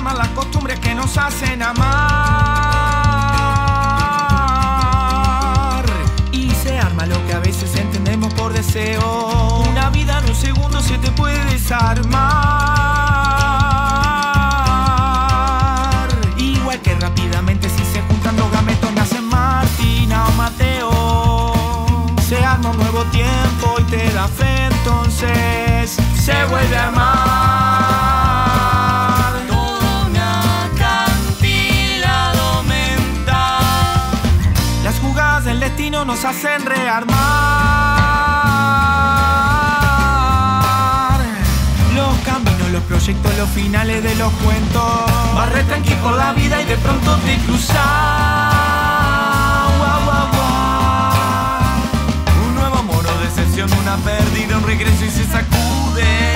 desarman las costumbres que nos hacen amar. Y se arma lo que a veces entendemos por deseo. Una vida en un segundo se te puede desarmar. Igual que rápidamente si se juntan dos gametos nacen Martina o Mateo. Se arma un nuevo tiempo y te da fe, entonces se vuelve a amar. Todo un acantilado mental. Las jugadas del destino nos hacen rearmar. Los caminos, los proyectos, los finales de los cuentos. Barre tranqui por la vida y de pronto te cruzas. Una pérdida, un regreso y se sacude.